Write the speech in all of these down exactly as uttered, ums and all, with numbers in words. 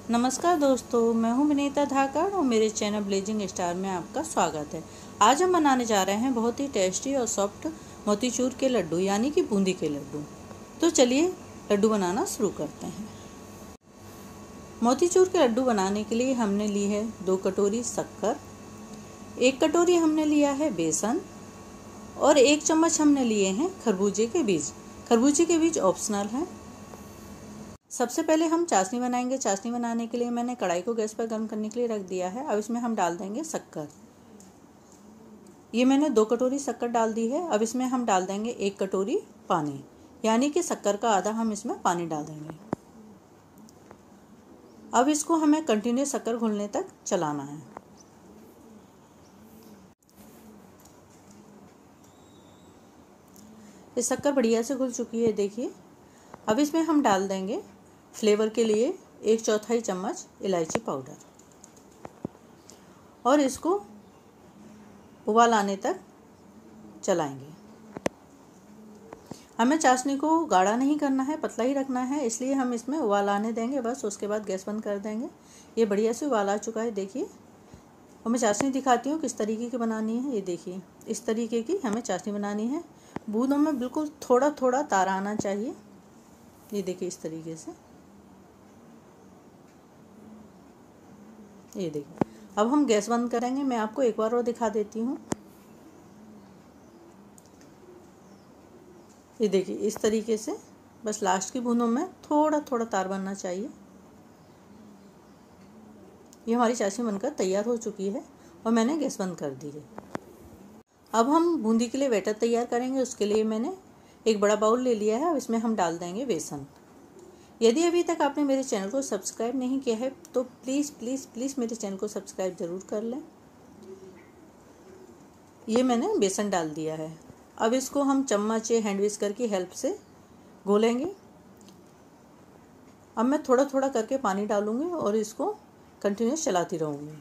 नमस्कार दोस्तों, मैं हूं विनीता धाकड़ और मेरे चैनल ब्लेजिंग स्टार में आपका स्वागत है। आज हम बनाने जा रहे हैं बहुत ही टेस्टी और सॉफ्ट मोतीचूर के लड्डू यानी कि बूंदी के लड्डू। तो चलिए लड्डू बनाना शुरू करते हैं। मोतीचूर के लड्डू बनाने के लिए हमने ली है दो कटोरी शक्कर, एक कटोरी हमने लिया है बेसन और एक चम्मच हमने लिए हैं खरबूजे के बीज। खरबूजे के बीज ऑप्शनल हैं। सबसे पहले हम चाशनी बनाएंगे। चाशनी बनाने के लिए मैंने कढ़ाई को गैस पर गर्म करने के लिए रख दिया है। अब इसमें हम डाल देंगे शक्कर। ये मैंने दो कटोरी शक्कर डाल दी है। अब इसमें हम डाल देंगे एक कटोरी पानी, यानी कि शक्कर का आधा हम इसमें पानी डाल देंगे। अब इसको हमें कंटिन्यू शक्कर घुलने तक चलाना है। ये शक्कर बढ़िया से घुल चुकी है, देखिए। अब इसमें हम डाल देंगे फ्लेवर के लिए एक चौथाई चम्मच इलायची पाउडर और इसको उबाल आने तक चलाएंगे। हमें चाशनी को गाढ़ा नहीं करना है, पतला ही रखना है, इसलिए हम इसमें उबाल आने देंगे बस। उसके बाद गैस बंद कर देंगे। ये बढ़िया से उबाल आ चुका है, देखिए। और मैं चाशनी दिखाती हूँ किस तरीके की बनानी है। ये देखिए, इस तरीके की हमें चाशनी बनानी है। बूंदों में बिल्कुल थोड़ा थोड़ा तार आना चाहिए। ये देखिए, इस तरीके से। ये देखिए, अब हम गैस बंद करेंगे। मैं आपको एक बार और दिखा देती हूँ। ये देखिए, इस तरीके से बस लास्ट की बूंदों में थोड़ा थोड़ा तार बनना चाहिए। ये हमारी चाशनी बनकर तैयार हो चुकी है और मैंने गैस बंद कर दी है। अब हम बूंदी के लिए बैटर तैयार करेंगे। उसके लिए मैंने एक बड़ा बाउल ले लिया है। अब इसमें हम डाल देंगे बेसन। यदि अभी तक आपने मेरे चैनल को सब्सक्राइब नहीं किया है तो प्लीज़ प्लीज़ प्लीज़ मेरे चैनल को सब्सक्राइब ज़रूर कर लें। ये मैंने बेसन डाल दिया है। अब इसको हम चम्मच या हैंड विस्कर की हेल्प से घोलेंगे। अब मैं थोड़ा थोड़ा करके पानी डालूंगी और इसको कंटिन्यूस चलाती रहूँगी।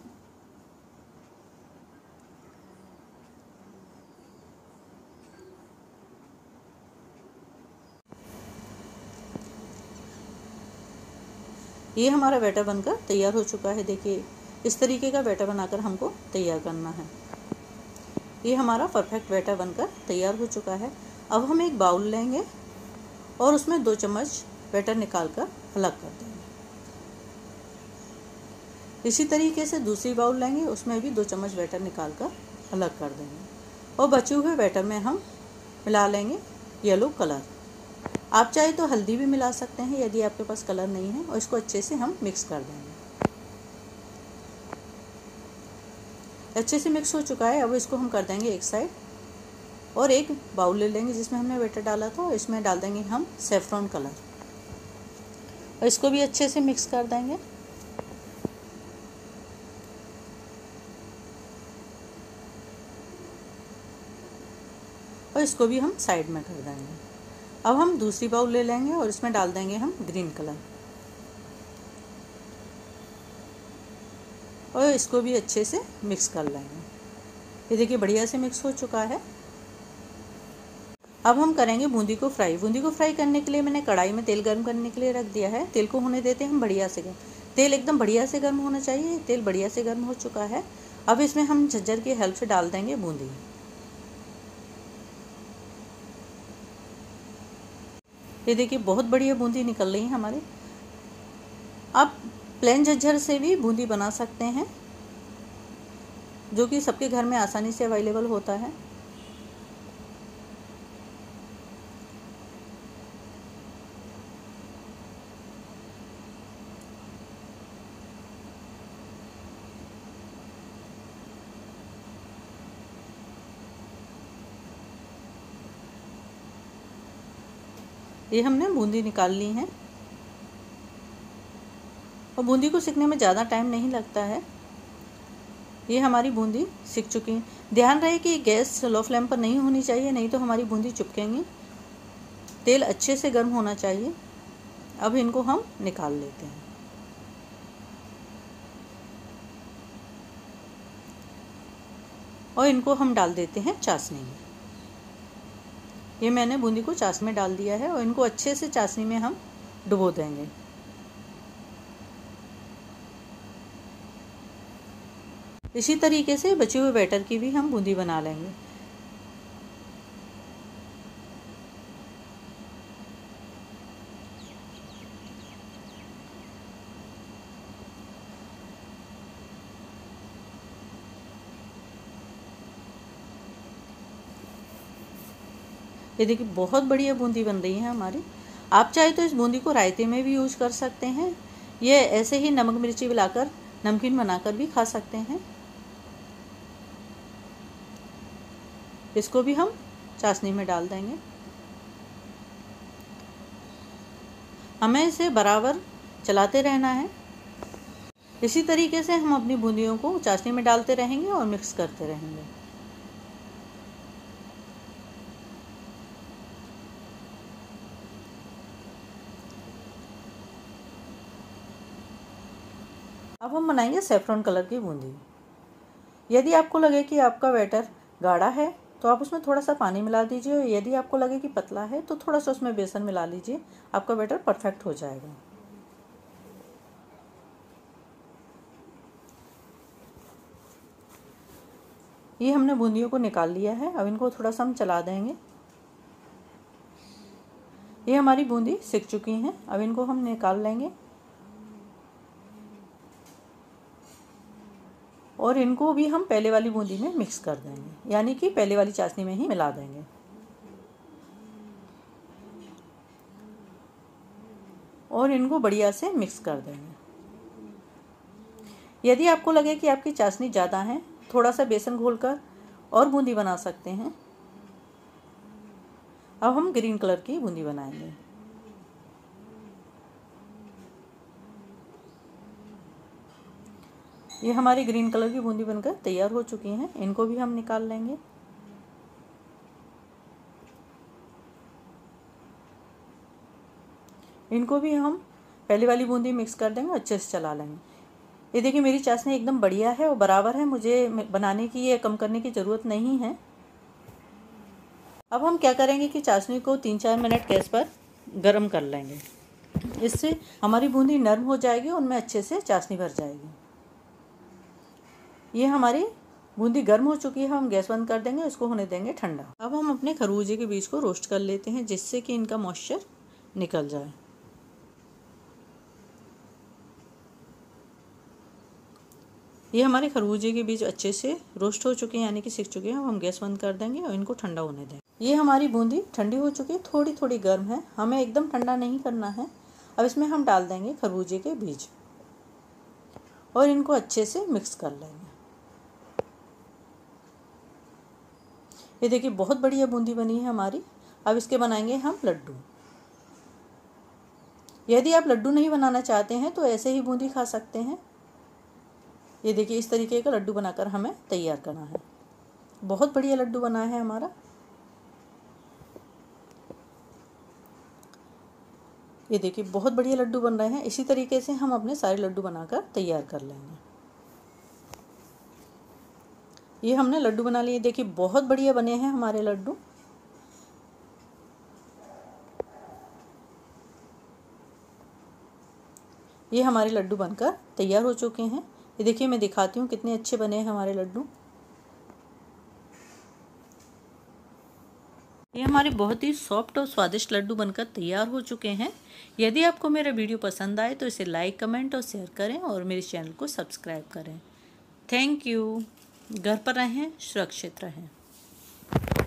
ये हमारा बैटर बनकर तैयार हो चुका है। देखिए, इस तरीके का बैटर बनाकर हमको तैयार करना है। ये हमारा परफेक्ट बैटर बनकर तैयार हो चुका है। अब हम एक बाउल लेंगे और उसमें दो चम्मच बैटर निकालकर अलग कर देंगे। इसी तरीके से दूसरी बाउल लेंगे, उसमें भी दो चम्मच बैटर निकालकर अलग कर देंगे। और बचे हुए बैटर में हम मिला लेंगे येलो कलर। आप चाहे तो हल्दी भी मिला सकते हैं यदि आपके पास कलर नहीं है। और इसको अच्छे से हम मिक्स कर देंगे। अच्छे से मिक्स हो चुका है। अब इसको हम कर देंगे एक साइड और एक बाउल ले लेंगे जिसमें हमने बैटर डाला था। और इसमें डाल देंगे हम सेफ्रॉन कलर और इसको भी अच्छे से मिक्स कर देंगे। और इसको भी हम साइड में कर देंगे। अब हम दूसरी बाउल ले लेंगे और इसमें डाल देंगे हम ग्रीन कलर और इसको भी अच्छे से मिक्स कर लेंगे। ये देखिए, बढ़िया से मिक्स हो चुका है। अब हम करेंगे बूंदी को फ्राई। बूंदी को फ्राई करने के लिए मैंने कढ़ाई में तेल गर्म करने के लिए रख दिया है। तेल को होने देते हैं हम बढ़िया से गर्म। तेल एकदम बढ़िया से गर्म होना चाहिए। तेल बढ़िया से गर्म हो चुका है। अब इसमें हम झज्जर की हेल्प से डाल देंगे बूंदी। ये देखिए, बहुत बढ़िया बूंदी निकल रही है हमारी। आप प्लेन झज्जर से भी बूंदी बना सकते हैं, जो कि सबके घर में आसानी से अवेलेबल होता है। ये हमने बूंदी निकाल ली है और बूंदी को सिकने में ज़्यादा टाइम नहीं लगता है। ये हमारी बूंदी सिक चुकी है। ध्यान रहे कि गैस लो फ्लेम पर नहीं होनी चाहिए, नहीं तो हमारी बूंदी चिपकेंगी। तेल अच्छे से गर्म होना चाहिए। अब इनको हम निकाल लेते हैं। और इनको हम डाल देते हैं चाशनी में। ये मैंने बूंदी को चाशनी में डाल दिया है और इनको अच्छे से चाशनी में हम डुबो देंगे। इसी तरीके से बचे हुए बैटर की भी हम बूंदी बना लेंगे। ये देखिए बहुत बढ़िया बूंदी बन रही है हमारी। आप चाहे तो इस बूंदी को रायते में भी यूज कर सकते हैं। ये ऐसे ही नमक मिर्ची मिलाकर नमकीन बनाकर भी खा सकते हैं। इसको भी हम चाशनी में डाल देंगे। हमें इसे बराबर चलाते रहना है। इसी तरीके से हम अपनी बूंदियों को चाशनी में डालते रहेंगे और मिक्स करते रहेंगे। अब हम बनाएंगे सेफ्रॉन कलर की बूंदी। यदि आपको लगे कि आपका बैटर गाढ़ा है तो आप उसमें थोड़ा सा पानी मिला दीजिए, और यदि आपको लगे कि पतला है तो थोड़ा सा उसमें बेसन मिला लीजिए। आपका बैटर परफेक्ट हो जाएगा। ये हमने बूंदियों को निकाल लिया है। अब इनको थोड़ा सा हम चला देंगे। ये हमारी बूंदी सिक चुकी हैं। अब इनको हम निकाल लेंगे और इनको भी हम पहले वाली बूंदी में मिक्स कर देंगे, यानी कि पहले वाली चाशनी में ही मिला देंगे। और इनको बढ़िया से मिक्स कर देंगे। यदि आपको लगे कि आपकी चाशनी ज़्यादा है, थोड़ा सा बेसन घोलकर और बूंदी बना सकते हैं। अब हम ग्रीन कलर की बूंदी बनाएंगे। ये हमारी ग्रीन कलर की बूंदी बनकर तैयार हो चुकी हैं। इनको भी हम निकाल लेंगे। इनको भी हम पहली वाली बूंदी मिक्स कर देंगे, अच्छे से चला लेंगे। ये देखिए मेरी चाशनी एकदम बढ़िया है और बराबर है। मुझे बनाने की या कम करने की ज़रूरत नहीं है। अब हम क्या करेंगे कि चाशनी को तीन चार मिनट गैस पर गर्म कर लेंगे। इससे हमारी बूंदी नरम हो जाएगी और उनमें अच्छे से चाशनी भर जाएगी। ये हमारी बूंदी गर्म हो चुकी है। हम गैस बंद कर देंगे, इसको होने देंगे ठंडा। अब हम अपने खरबूजे के बीज को रोस्ट कर लेते हैं, जिससे कि इनका मॉइस्चर निकल जाए। ये हमारे खरबूजे के बीज अच्छे से रोस्ट हो चुके हैं, यानी कि सिक चुके हैं। अब हम गैस बंद कर देंगे और इनको ठंडा होने देंगे। ये हमारी बूंदी ठंडी हो चुकी है, थोड़ी थोड़ी गर्म है। हमें एकदम ठंडा नहीं करना है। अब इसमें हम डाल देंगे खरबूजे के बीज और इनको अच्छे से मिक्स कर लेंगे। ये देखिए बहुत बढ़िया बूंदी बनी है हमारी। अब इसके बनाएंगे हम लड्डू। यदि आप लड्डू नहीं बनाना चाहते हैं तो ऐसे ही बूंदी खा सकते हैं। ये देखिए इस तरीके का लड्डू बनाकर हमें तैयार करना है। बहुत बढ़िया लड्डू बना है हमारा। ये देखिए बहुत बढ़िया लड्डू बन रहे हैं। इसी तरीके से हम अपने सारे लड्डू बनाकर तैयार कर लेंगे। ये हमने लड्डू बना लिए। देखिए बहुत बढ़िया बने हैं हमारे लड्डू। ये हमारे लड्डू बनकर तैयार हो चुके हैं। ये देखिए मैं दिखाती हूँ कितने अच्छे बने हैं हमारे लड्डू। ये हमारे बहुत ही सॉफ्ट और स्वादिष्ट लड्डू बनकर तैयार हो चुके हैं। यदि आपको मेरा वीडियो पसंद आए तो इसे लाइक, कमेंट और शेयर करें और मेरे चैनल को सब्सक्राइब करें। Thank you. घर पर रहें, सुरक्षित रहें।